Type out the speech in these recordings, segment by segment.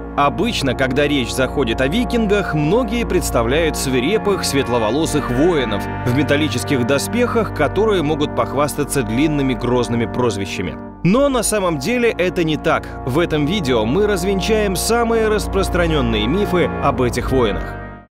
Обычно, когда речь заходит о викингах, многие представляют свирепых, светловолосых воинов в металлических доспехах, которые могут похвастаться длинными грозными прозвищами. Но на самом деле это не так. В этом видео мы развенчаем самые распространенные мифы об этих воинах.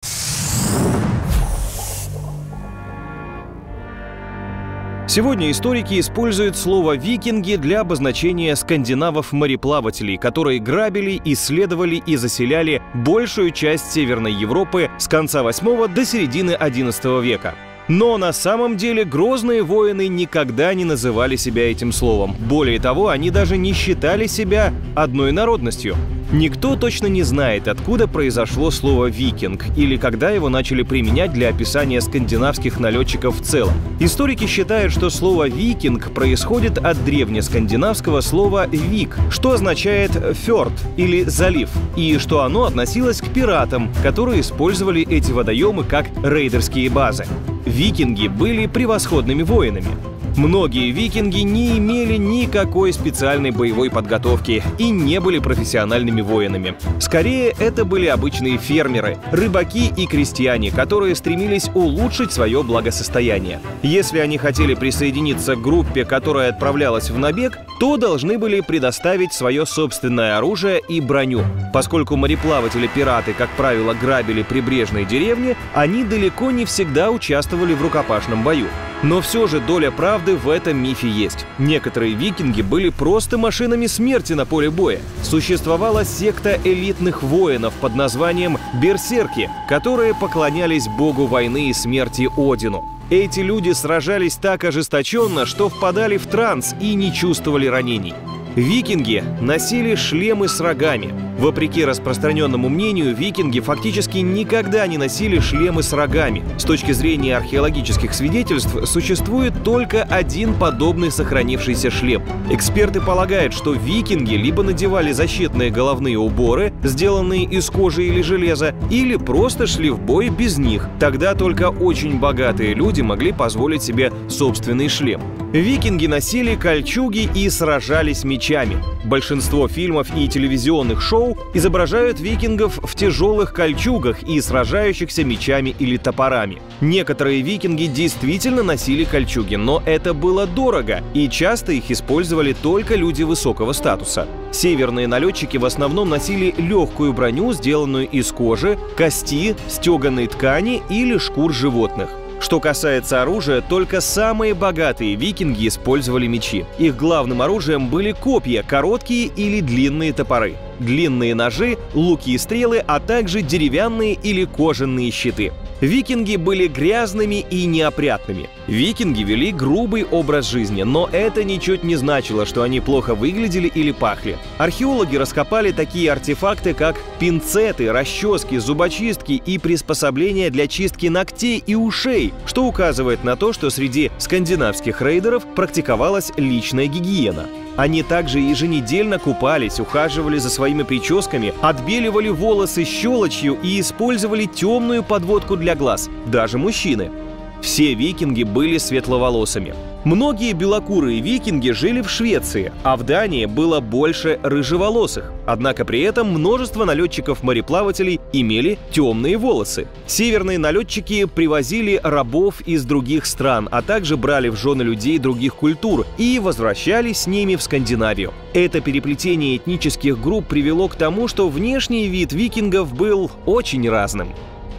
Сегодня историки используют слово «викинги» для обозначения скандинавов-мореплавателей, которые грабили, исследовали и заселяли большую часть Северной Европы с конца 8 до середины 11 века. Но на самом деле грозные воины никогда не называли себя этим словом. Более того, они даже не считали себя одной народностью. Никто точно не знает, откуда произошло слово «викинг» или когда его начали применять для описания скандинавских налетчиков в целом. Историки считают, что слово «викинг» происходит от древнескандинавского слова «вик», что означает «фьорд» или «залив», и что оно относилось к пиратам, которые использовали эти водоемы как рейдерские базы. Викинги были превосходными воинами. Многие викинги не имели никакой специальной боевой подготовки и не были профессиональными воинами. Скорее, это были обычные фермеры, рыбаки и крестьяне, которые стремились улучшить свое благосостояние. Если они хотели присоединиться к группе, которая отправлялась в набег, то должны были предоставить свое собственное оружие и броню. Поскольку мореплаватели-пираты, как правило, грабили прибрежные деревни, они далеко не всегда участвовали в рукопашном бою. Но все же доля правды в этом мифе есть. Некоторые викинги были просто машинами смерти на поле боя. Существовала секта элитных воинов под названием берсерки, которые поклонялись богу войны и смерти Одину. Эти люди сражались так ожесточенно, что впадали в транс и не чувствовали ранений. Викинги носили шлемы с рогами. Вопреки распространенному мнению, викинги фактически никогда не носили шлемы с рогами. С точки зрения археологических свидетельств, существует только один подобный сохранившийся шлем. Эксперты полагают, что викинги либо надевали защитные головные уборы, сделанные из кожи или железа, или просто шли в бой без них. Тогда только очень богатые люди могли позволить себе собственный шлем. Викинги носили кольчуги и сражались мечами. Большинство фильмов и телевизионных шоу изображают викингов в тяжелых кольчугах и сражающихся мечами или топорами. Некоторые викинги действительно носили кольчуги, но это было дорого, и часто их использовали только люди высокого статуса. Северные налетчики в основном носили легкую броню, сделанную из кожи, кости, стеганой ткани или шкур животных. Что касается оружия, только самые богатые викинги использовали мечи. Их главным оружием были копья, короткие или длинные топоры, длинные ножи, луки и стрелы, а также деревянные или кожаные щиты. Викинги были грязными и неопрятными. Викинги вели грубый образ жизни, но это ничуть не значило, что они плохо выглядели или пахли. Археологи раскопали такие артефакты, как пинцеты, расчески, зубочистки и приспособления для чистки ногтей и ушей, что указывает на то, что среди скандинавских рейдеров практиковалась личная гигиена. Они также еженедельно купались, ухаживали за своими прическами, отбеливали волосы щелочью и использовали темную подводку для глаз, даже мужчины. Все викинги были светловолосыми. Многие белокурые викинги жили в Швеции, а в Дании было больше рыжеволосых. Однако при этом множество налетчиков-мореплавателей имели темные волосы. Северные налетчики привозили рабов из других стран, а также брали в жены людей других культур и возвращались с ними в Скандинавию. Это переплетение этнических групп привело к тому, что внешний вид викингов был очень разным.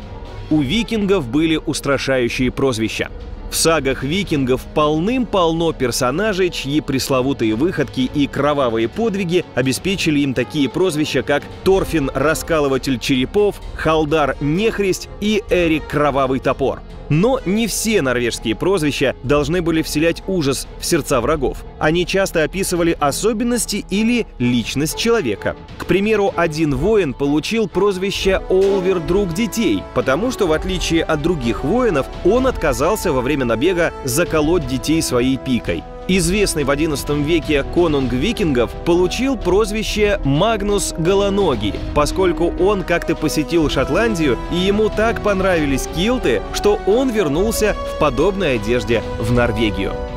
У викингов были устрашающие прозвища. В сагах викингов полным-полно персонажей, чьи пресловутые выходки и кровавые подвиги обеспечили им такие прозвища, как Торфин Раскалыватель черепов, Халдар Нехристь и Эрик Кровавый топор. Но не все норвежские прозвища должны были вселять ужас в сердца врагов. Они часто описывали особенности или личность человека. К примеру, один воин получил прозвище Олвер Друг детей, потому что, в отличие от других воинов, он отказался во время набега заколоть детей своей пикой. Известный в XI веке конунг викингов получил прозвище Магнус Голоногий, поскольку он как-то посетил Шотландию, и ему так понравились килты, что он вернулся в подобной одежде в Норвегию.